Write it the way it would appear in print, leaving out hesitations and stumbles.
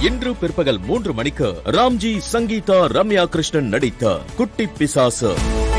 இன்று பிற்பகல் 3 மணிக்கு ராம்ஜி, சங்கீதா, ரம்யா கிருஷ்ணன் நடித்த குட்டி பிசாசு.